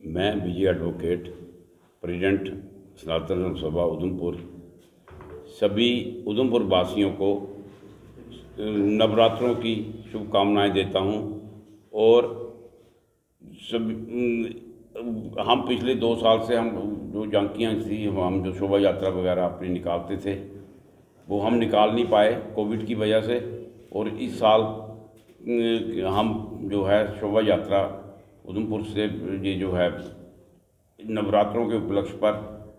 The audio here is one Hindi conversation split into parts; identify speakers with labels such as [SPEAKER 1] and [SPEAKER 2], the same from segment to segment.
[SPEAKER 1] मैं विजय एडवोकेट, प्रेसिडेंट सनातन सभा उधमपुर, सभी उधमपुर वासियों को नवरात्रों की शुभकामनाएं देता हूं। और हम पिछले 2 साल से हम जो झांकियाँ थी, हम जो शोभा यात्रा वगैरह अपनी निकालते थे वो हम निकाल नहीं पाए कोविड की वजह से। और इस साल हम जो है शोभा यात्रा उधमपुर से ये जो है नवरात्रों के उपलक्ष्य पर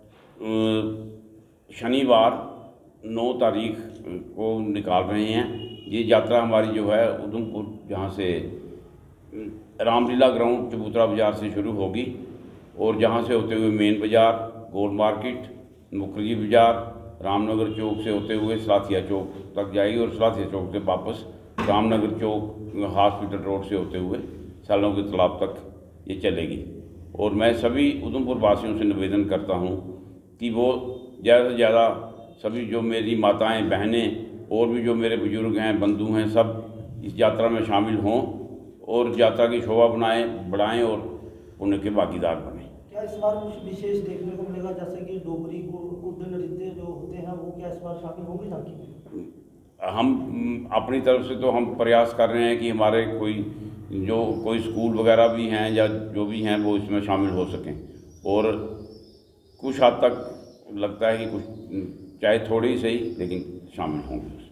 [SPEAKER 1] शनिवार 9 तारीख को निकाल रहे हैं। ये यात्रा हमारी जो है उधमपुर जहाँ से रामलीला ग्राउंड चबूतरा बाज़ार से शुरू होगी और जहाँ से होते हुए मेन बाज़ार, गोल मार्केट, मुखर्जी बाज़ार, रामनगर चौक से होते हुए सलाथिया चौक तक जाएगी और सलाथिया चौक से वापस रामनगर चौक हॉस्पिटल रोड से होते हुए सालों के तालाब तक ये चलेगी। और मैं सभी उधमपुर वासियों से निवेदन करता हूँ कि वो ज़्यादा से ज़्यादा सभी जो मेरी माताएं, बहनें और भी जो मेरे बुजुर्ग हैं, बंधु हैं, सब इस यात्रा में शामिल हों और यात्रा की शोभा बढ़ाएं और पुण्य के भागीदार बने।
[SPEAKER 2] क्या इस बार कुछ विशेष देखने को मिलेगा, जैसे कि डोगरी कुर्द नृत्य जो होते हैं वो क्या इस बार शामिल होंगे झांकी में?
[SPEAKER 1] हम अपनी तरफ से तो हम प्रयास कर रहे हैं कि हमारे कोई स्कूल वगैरह भी हैं या जो भी हैं वो इसमें शामिल हो सकें। और कुछ हद तक लगता है कि कुछ चाहे थोड़ी सही लेकिन शामिल होंगे।